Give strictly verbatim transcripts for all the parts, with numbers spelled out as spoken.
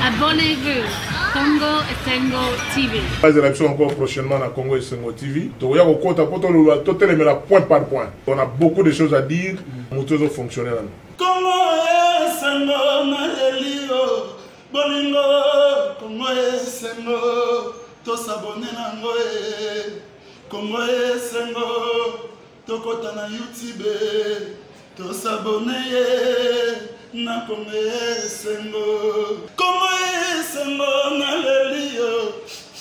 Abonnez-vous. Congo Esengo T V. Les élections encore prochainement à Congo Esengo T V. Donc, il y a encore point par point. On a beaucoup de choses à dire. Nous sommes fonctionnels. Congo Esengo Nalelio. Bolingo. Congo Esengo. Tous abonnés nangoe. Congo Esengo. Tokota na YouTube. Tous abonnés na Congo Esengo. Congo Esengo na lelio.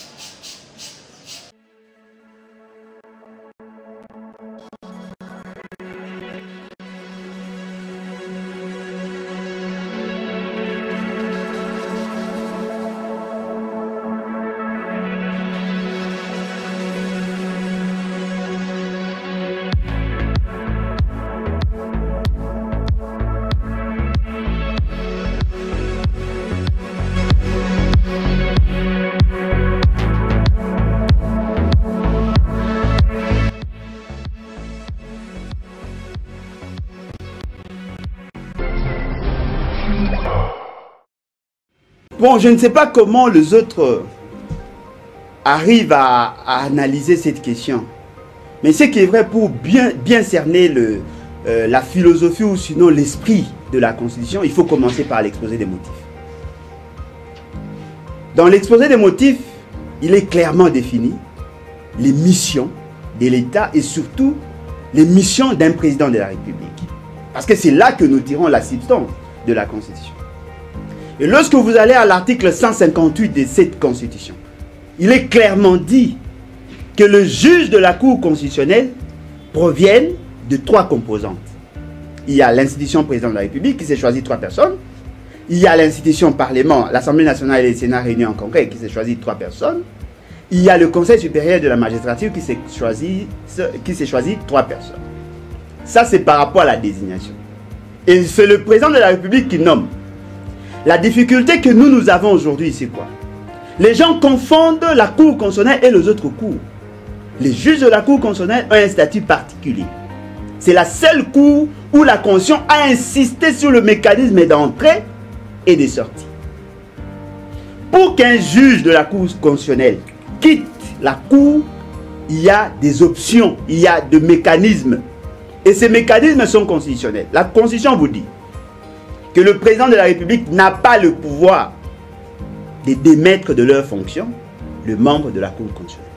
Bon, je ne sais pas comment les autres arrivent à, à analyser cette question. Mais ce qui est vrai, pour bien, bien cerner le, euh, la philosophie ou sinon l'esprit de la Constitution, il faut commencer par l'exposé des motifs. Dans l'exposé des motifs, il est clairement défini les missions de l'État et surtout les missions d'un président de la République. Parce que c'est là que nous tirons la substance de la Constitution. Et lorsque vous allez à l'article cent cinquante-huit de cette Constitution, il est clairement dit que le juge de la Cour constitutionnelle provienne de trois composantes. Il y a l'institution président de la République qui s'est choisi trois personnes. Il y a l'institution Parlement, l'Assemblée nationale et le Sénat réunis en congrès qui s'est choisi trois personnes. Il y a le Conseil supérieur de la magistrature qui s'est choisi, qui s'est choisi trois personnes. Ça, c'est par rapport à la désignation. Et c'est le président de la République qui nomme. La difficulté que nous, nous avons aujourd'hui, c'est quoi? Les gens confondent la Cour constitutionnelle et les autres cours. Les juges de la Cour constitutionnelle ont un statut particulier. C'est la seule cour où la Constitution a insisté sur le mécanisme d'entrée et de sortie. Pour qu'un juge de la Cour constitutionnelle quitte la Cour, il y a des options, il y a des mécanismes. Et ces mécanismes sont constitutionnels. La Constitution vous dit que le président de la République n'a pas le pouvoir de démettre de leur fonction le membre de la Cour constitutionnelle.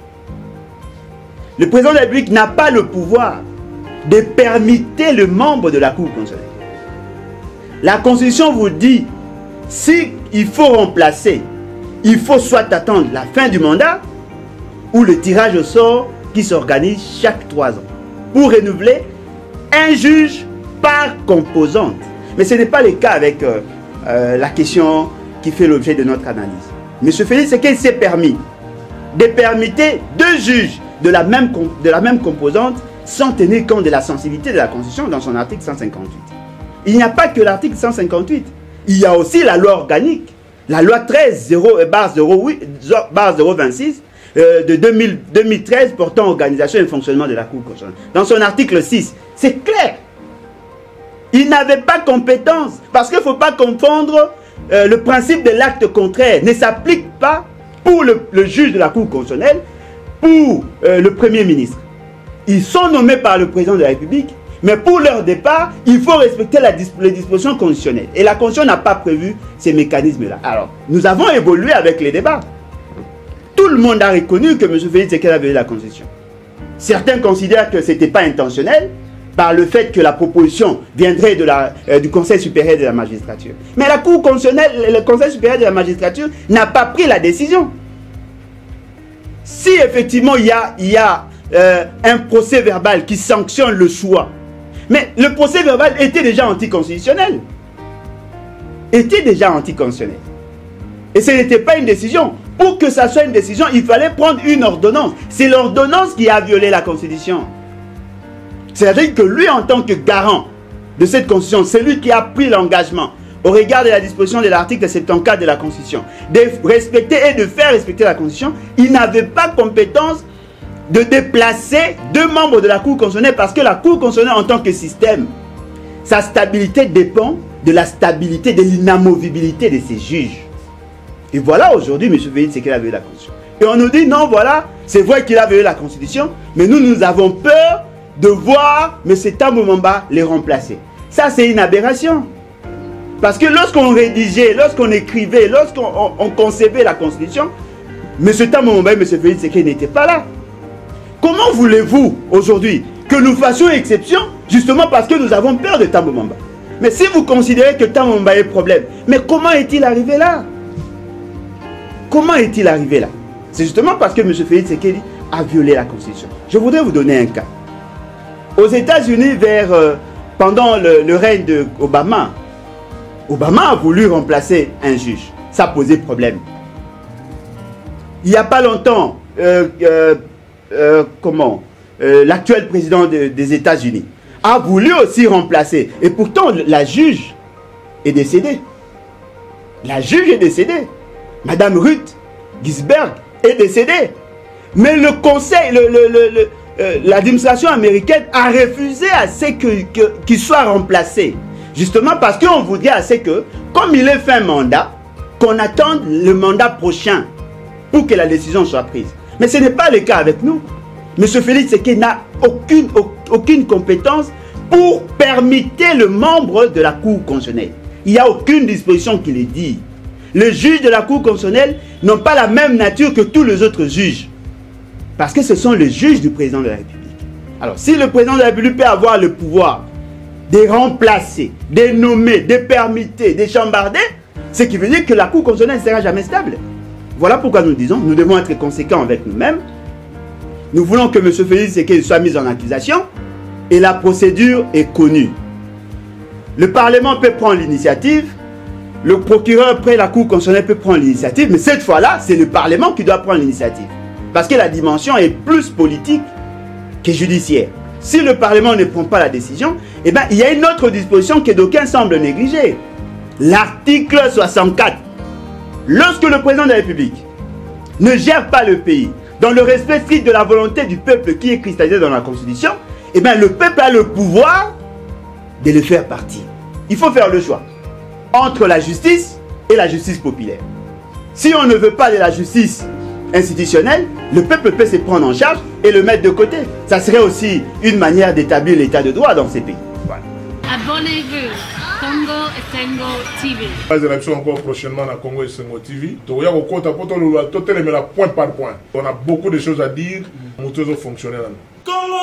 Le président de la République n'a pas le pouvoir de permettre le membre de la Cour constitutionnelle. La Constitution vous dit, si il faut remplacer, il faut soit attendre la fin du mandat ou le tirage au sort qui s'organise chaque trois ans pour renouveler un juge par composante. Mais ce n'est pas le cas avec euh, euh, la question qui fait l'objet de notre analyse. Monsieur Félix, c'est qu'il s'est permis de permettre deux juges de la, même, de la même composante sans tenir compte de la sensibilité de la Constitution dans son article cent cinquante-huit. Il n'y a pas que l'article cent cinquante-huit. Il y a aussi la loi organique, la loi treize zéro vingt-six euh, de deux mille, deux mille treize portant organisation et fonctionnement de la Cour constitutionnelle. Dans son article six, c'est clair. Il n'avait pas compétence, parce qu'il ne faut pas confondre euh, le principe de l'acte contraire ne s'applique pas pour le, le juge de la Cour constitutionnelle, pour euh, le Premier ministre. Ils sont nommés par le président de la République, mais pour leur départ, il faut respecter la, les dispositions constitutionnelles. Et la Constitution n'a pas prévu ces mécanismes-là. Alors, nous avons évolué avec les débats. Tout le monde a reconnu que M. Félix Tshisekedi a violé la Constitution. Certains considèrent que ce n'était pas intentionnel, par le fait que la proposition viendrait de la, euh, du Conseil supérieur de la magistrature. Mais la Cour constitutionnelle, le Conseil supérieur de la magistrature n'a pas pris la décision. Si effectivement il y a, il y a euh, un procès verbal qui sanctionne le choix, mais le procès verbal était déjà anticonstitutionnel. Était déjà anticonstitutionnel. Et ce n'était pas une décision. Pour que ça soit une décision, il fallait prendre une ordonnance. C'est l'ordonnance qui a violé la Constitution. C'est-à-dire que lui, en tant que garant de cette Constitution, c'est lui qui a pris l'engagement, au regard de la disposition de l'article soixante-quatorze de la Constitution, de respecter et de faire respecter la Constitution. Il n'avait pas compétence de déplacer deux membres de la Cour constitutionnelle parce que la Cour constitutionnelle en tant que système, sa stabilité dépend de la stabilité, de l'inamovibilité de ses juges. Et voilà, aujourd'hui, M. Félix Tshisekedi a violé la Constitution. Et on nous dit, non, voilà, c'est vrai qu'il a violé la Constitution, mais nous, nous avons peur de voir M. Tambo Mamba les remplacer. Ça, c'est une aberration. Parce que lorsqu'on rédigeait, lorsqu'on écrivait, lorsqu'on on, on concevait la Constitution, M. Tambo Mamba et M. Félix Tshisekedi n'étaient pas là. Comment voulez-vous, aujourd'hui, que nous fassions exception, justement parce que nous avons peur de Tambo Mamba? Mais si vous considérez que Tambo Mamba est problème, mais comment est-il arrivé là? Comment est-il arrivé là? C'est justement parce que M. Félix Tshisekedi a violé la Constitution. Je voudrais vous donner un cas. Aux États-Unis, vers euh, pendant le, le règne d'Obama, Obama a voulu remplacer un juge. Ça posait problème. Il n'y a pas longtemps, euh, euh, euh, comment euh, l'actuel président de, des États-Unis a voulu aussi remplacer. Et pourtant, la juge est décédée. La juge est décédée. Madame Ruth Ginsburg est décédée. Mais le conseil, le, le, le, le, euh, l'administration américaine a refusé à ce que, que, qu'il soit remplacé. Justement parce qu'on voudrait à ce que, comme il est fait un mandat, qu'on attende le mandat prochain pour que la décision soit prise. Mais ce n'est pas le cas avec nous. M. Félix Tshisekedi n'a aucune, aucune compétence pour permettre le membre de la Cour constitutionnelle. Il n'y a aucune disposition qui le dit. Les juges de la Cour constitutionnelle n'ont pas la même nature que tous les autres juges. Parce que ce sont les juges du président de la République. Alors, si le président de la République peut avoir le pouvoir de remplacer, de nommer, de permettre, de chambarder, ce qui veut dire que la Cour constitutionnelle ne sera jamais stable. Voilà pourquoi nous disons, nous devons être conséquents avec nous-mêmes. Nous voulons que M. Félix Tshisekedi soit mis en accusation et la procédure est connue. Le Parlement peut prendre l'initiative, le procureur près la Cour constitutionnelle peut prendre l'initiative, mais cette fois-là, c'est le Parlement qui doit prendre l'initiative. Parce que la dimension est plus politique que judiciaire. Si le Parlement ne prend pas la décision, eh bien, il y a une autre disposition que d'aucuns semblent négliger. L'article soixante-quatre. Lorsque le président de la République ne gère pas le pays dans le respect strict de la volonté du peuple qui est cristallisé dans la Constitution, eh bien, le peuple a le pouvoir de le faire partir. Il faut faire le choix entre la justice et la justice populaire. Si on ne veut pas de la justice institutionnelle, le peuple peut se prendre en charge et le mettre de côté. Ça serait aussi une manière d'établir l'état de droit dans ces pays. Voilà. Abonnez-vous. Congo Esengo T V. Les élections encore prochainement dans Congo Esengo T V. Donc, il y a point par point. On a beaucoup de choses à dire. Nous devons fonctionner là. Congo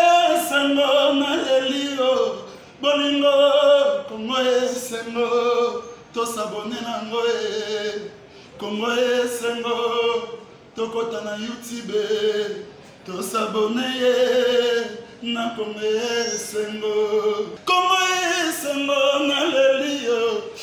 Esengo Nalelio. Bolingo Congo Esengo. Tous abonnés nango e. Congo Esengo. Tokota na YouTube. Tous abonnés na Congo Esengo. Congo Esengo Nalelio.